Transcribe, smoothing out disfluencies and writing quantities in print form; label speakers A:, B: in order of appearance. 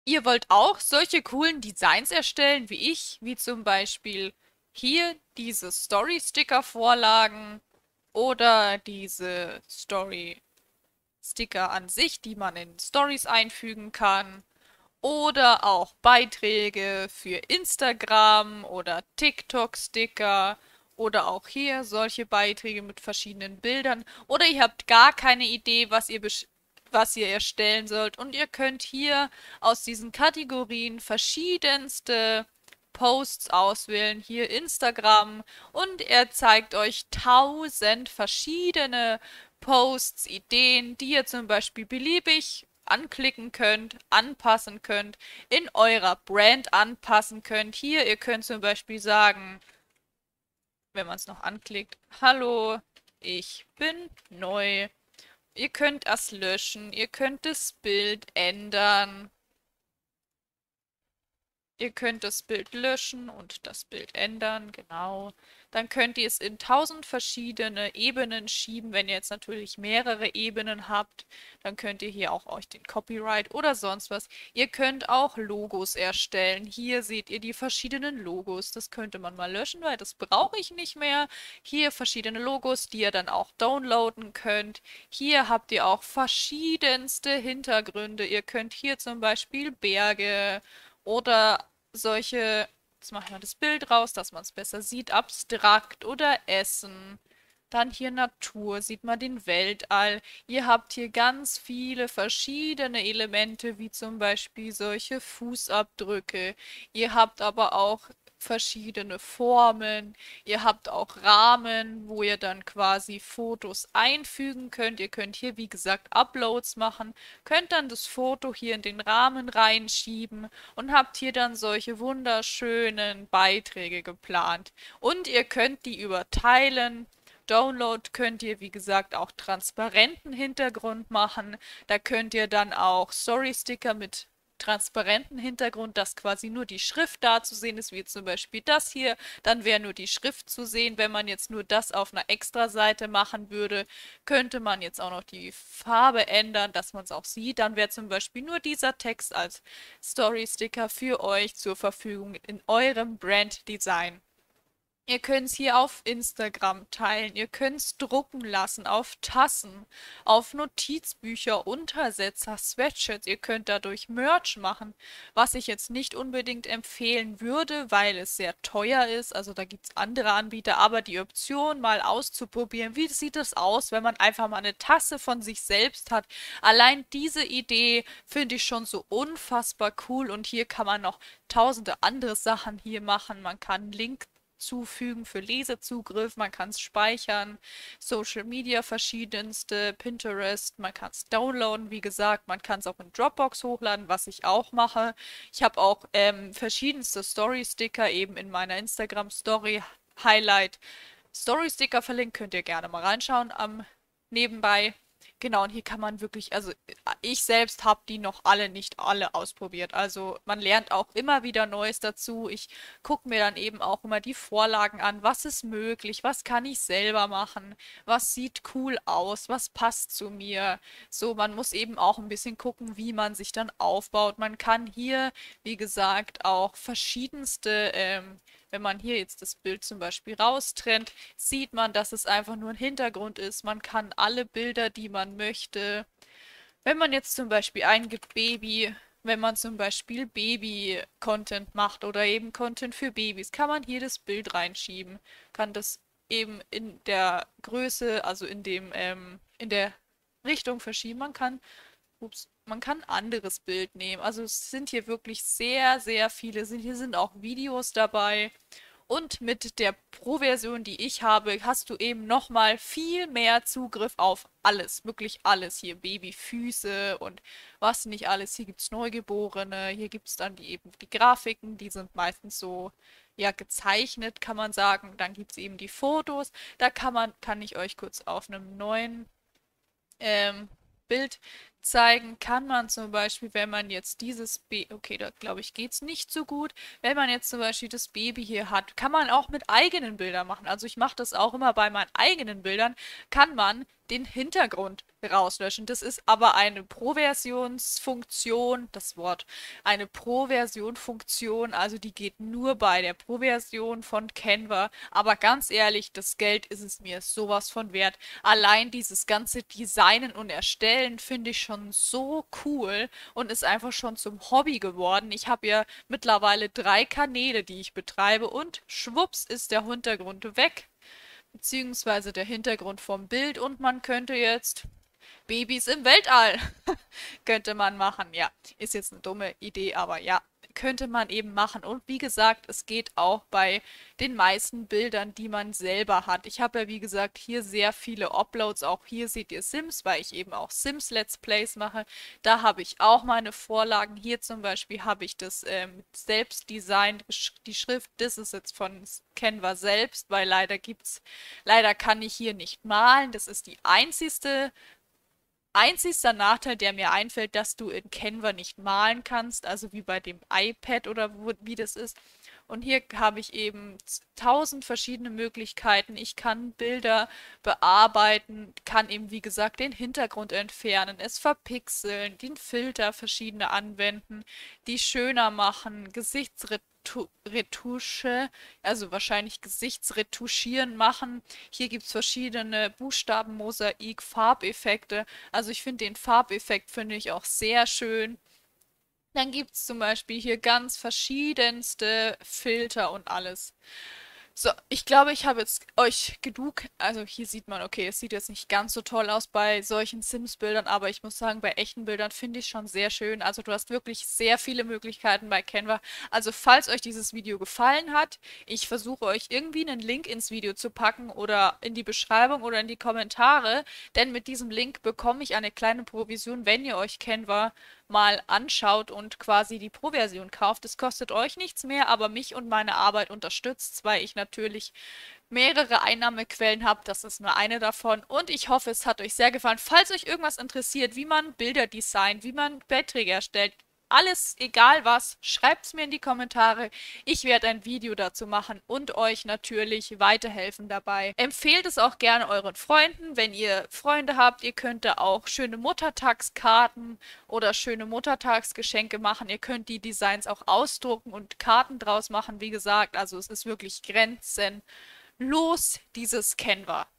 A: Ihr wollt auch solche coolen Designs erstellen wie ich, wie zum Beispiel hier diese Story-Sticker-Vorlagen oder diese Story-Sticker an sich, die man in Stories einfügen kann. Oder auch Beiträge für Instagram oder TikTok-Sticker oder auch hier solche Beiträge mit verschiedenen Bildern. Oder ihr habt gar keine Idee, was ihr erstellen sollt. Und ihr könnt hier aus diesen Kategorien verschiedenste Posts auswählen, hier Instagram. Und er zeigt euch 1000 verschiedene Posts, Ideen, die ihr zum Beispiel beliebig anklicken könnt, anpassen könnt, in eurer Brand anpassen könnt. Hier, ihr könnt zum Beispiel sagen, wenn man es noch anklickt, hallo, ich bin neu. Ihr könnt das löschen, ihr könnt das Bild ändern. Ihr könnt das Bild löschen und das Bild ändern, genau. Dann könnt ihr es in 1000 verschiedene Ebenen schieben. Wenn ihr jetzt natürlich mehrere Ebenen habt, dann könnt ihr hier auch euch den Copyright oder sonst was. Ihr könnt auch Logos erstellen. Hier seht ihr die verschiedenen Logos. Das könnte man mal löschen, weil das brauche ich nicht mehr. Hier verschiedene Logos, die ihr dann auch downloaden könnt. Hier habt ihr auch verschiedenste Hintergründe. Ihr könnt hier zum Beispiel Berge oder solche, jetzt machen wir das Bild raus, dass man es besser sieht, abstrakt oder Essen. Dann hier Natur, sieht man den Weltall. Ihr habt hier ganz viele verschiedene Elemente, wie zum Beispiel solche Fußabdrücke. Ihr habt aber auch verschiedene Formen. Ihr habt auch Rahmen, wo ihr dann quasi Fotos einfügen könnt. Ihr könnt hier, wie gesagt, Uploads machen, könnt dann das Foto hier in den Rahmen reinschieben und habt hier dann solche wunderschönen Beiträge geplant. Und ihr könnt die überteilen. Download könnt ihr, wie gesagt, auch transparenten Hintergrund machen. Da könnt ihr dann auch Story-Sticker mit transparenten Hintergrund, dass quasi nur die Schrift da zu sehen ist, wie zum Beispiel das hier. Dann wäre nur die Schrift zu sehen. Wenn man jetzt nur das auf einer Extra-Seite machen würde, könnte man jetzt auch noch die Farbe ändern, dass man es auch sieht. Dann wäre zum Beispiel nur dieser Text als Story-Sticker für euch zur Verfügung in eurem Brand-Design. Ihr könnt es hier auf Instagram teilen, ihr könnt es drucken lassen, auf Tassen, auf Notizbücher, Untersetzer, Sweatshirts, ihr könnt dadurch Merch machen, was ich jetzt nicht unbedingt empfehlen würde, weil es sehr teuer ist, also da gibt es andere Anbieter, aber die Option mal auszuprobieren, wie sieht es aus, wenn man einfach mal eine Tasse von sich selbst hat, allein diese Idee finde ich schon so unfassbar cool und hier kann man noch tausende andere Sachen hier machen, man kann Link zufügen für Lesezugriff, man kann es speichern, Social Media verschiedenste, Pinterest, man kann es downloaden, wie gesagt, man kann es auch in Dropbox hochladen, was ich auch mache. Ich habe auch verschiedenste Story-Sticker eben in meiner Instagram-Story Highlight. Story-Sticker verlinkt, könnt ihr gerne mal reinschauen am nebenbei. Genau, und hier kann man wirklich, also ich selbst habe die noch alle nicht alle ausprobiert. Also man lernt auch immer wieder Neues dazu. Ich gucke mir dann eben auch immer die Vorlagen an. Was ist möglich? Was kann ich selber machen? Was sieht cool aus? Was passt zu mir? So, man muss eben auch ein bisschen gucken, wie man sich dann aufbaut. Man kann hier, wie gesagt, auch verschiedenste, wenn man hier jetzt das Bild zum Beispiel raustrennt, sieht man, dass es einfach nur ein Hintergrund ist. Man kann alle Bilder, die man möchte, wenn man jetzt zum Beispiel eingibt Baby, wenn man zum Beispiel Baby-Content macht oder eben Content für Babys, kann man hier das Bild reinschieben, kann das eben in der Größe, also in der Richtung verschieben. Man kann ein anderes Bild nehmen. Also es sind hier wirklich sehr, sehr viele. Hier sind auch Videos dabei. Und mit der Pro-Version, die ich habe, hast du eben nochmal viel mehr Zugriff auf alles, wirklich alles. Hier Babyfüße und was nicht alles. Hier gibt es Neugeborene, hier gibt es dann die Grafiken, die sind meistens so, ja, gezeichnet, kann man sagen. Dann gibt es eben die Fotos. Kann ich euch kurz auf einem neuen ähm, Bild zeigen, kann man zum Beispiel, wenn man jetzt okay, da glaube ich, geht es nicht so gut. Wenn man jetzt zum Beispiel das Baby hier hat, kann man auch mit eigenen Bildern machen. Also ich mache das auch immer bei meinen eigenen Bildern, kann man den Hintergrund rauslöschen. Das ist aber eine Pro-Versionsfunktion, das Wort, eine Pro-Version-Funktion, also die geht nur bei der Pro-Version von Canva. Aber ganz ehrlich, das Geld ist es mir sowas von wert. Allein dieses ganze Designen und Erstellen finde ich schon so cool und ist einfach schon zum Hobby geworden. Ich habe ja mittlerweile 3 Kanäle, die ich betreibe und schwupps ist der Hintergrund weg, beziehungsweise der Hintergrund vom Bild und man könnte jetzt Babys im Weltall könnte man machen. Ja, ist jetzt eine dumme Idee, aber ja, könnte man eben machen. Und wie gesagt, es geht auch bei den meisten Bildern, die man selber hat. Ich habe ja, wie gesagt, hier sehr viele Uploads. Auch hier seht ihr Sims, weil ich eben auch Sims Let's Plays mache. Da habe ich auch meine Vorlagen. Hier zum Beispiel habe ich das selbst designt, die Schrift. Das ist jetzt von Canva selbst, weil leider kann ich hier nicht malen. Das ist die einzigster Nachteil, der mir einfällt, dass du in Canva nicht malen kannst, also wie bei dem iPad oder wie das ist. Und hier habe ich eben 1000 verschiedene Möglichkeiten. Ich kann Bilder bearbeiten, kann eben wie gesagt den Hintergrund entfernen, es verpixeln, den Filter verschiedene anwenden, die schöner machen, Gesichtsretusche, also wahrscheinlich Gesichtsretuschieren machen. Hier gibt es verschiedene Buchstabenmosaik, Farbeffekte. Also ich finde den Farbeffekt finde ich auch sehr schön. Dann gibt es zum Beispiel hier ganz verschiedenste Filter und alles. So, ich glaube, ich habe jetzt euch genug. Also hier sieht man, okay, es sieht jetzt nicht ganz so toll aus bei solchen Sims-Bildern, aber ich muss sagen, bei echten Bildern finde ich schon sehr schön. Also du hast wirklich sehr viele Möglichkeiten bei Canva. Also falls euch dieses Video gefallen hat, ich versuche euch irgendwie einen Link ins Video zu packen oder in die Beschreibung oder in die Kommentare, denn mit diesem Link bekomme ich eine kleine Provision, wenn ihr euch Canva mal anschaut und quasi die Pro-Version kauft. Es kostet euch nichts mehr, aber mich und meine Arbeit unterstützt, weil ich natürlich mehrere Einnahmequellen habe. Das ist nur eine davon. Und ich hoffe, es hat euch sehr gefallen. Falls euch irgendwas interessiert, wie man Bilder designt, wie man Beiträge erstellt, alles, egal was, schreibt es mir in die Kommentare. Ich werde ein Video dazu machen und euch natürlich weiterhelfen dabei. Empfehlt es auch gerne euren Freunden, wenn ihr Freunde habt. Ihr könnt da auch schöne Muttertagskarten oder schöne Muttertagsgeschenke machen. Ihr könnt die Designs auch ausdrucken und Karten draus machen. Wie gesagt, also es ist wirklich grenzenlos, dieses Canva.